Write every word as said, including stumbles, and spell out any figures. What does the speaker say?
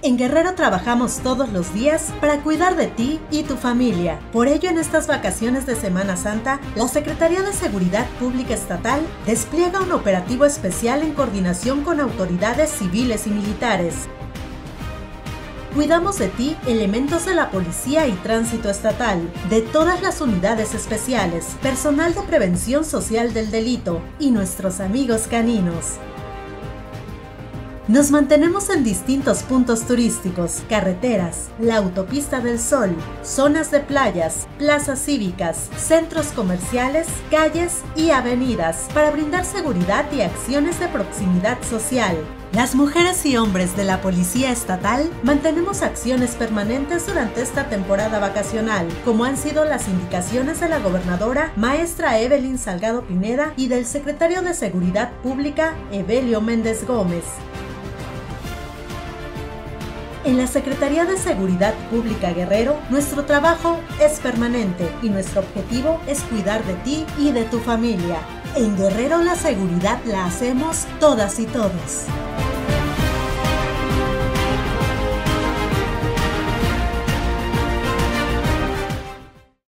En Guerrero trabajamos todos los días para cuidar de ti y tu familia. Por ello, en estas vacaciones de Semana Santa, la Secretaría de Seguridad Pública Estatal despliega un operativo especial en coordinación con autoridades civiles y militares. Cuidamos de ti, elementos de la Policía y Tránsito Estatal, de todas las unidades especiales, personal de prevención social del delito y nuestros amigos caninos. Nos mantenemos en distintos puntos turísticos, carreteras, la Autopista del Sol, zonas de playas, plazas cívicas, centros comerciales, calles y avenidas para brindar seguridad y acciones de proximidad social. Las mujeres y hombres de la Policía Estatal mantenemos acciones permanentes durante esta temporada vacacional, como han sido las indicaciones de la gobernadora maestra Evelyn Salgado Pineda y del secretario de Seguridad Pública Evelio Méndez Gómez. En la Secretaría de Seguridad Pública Guerrero, nuestro trabajo es permanente y nuestro objetivo es cuidar de ti y de tu familia. En Guerrero la seguridad la hacemos todas y todos.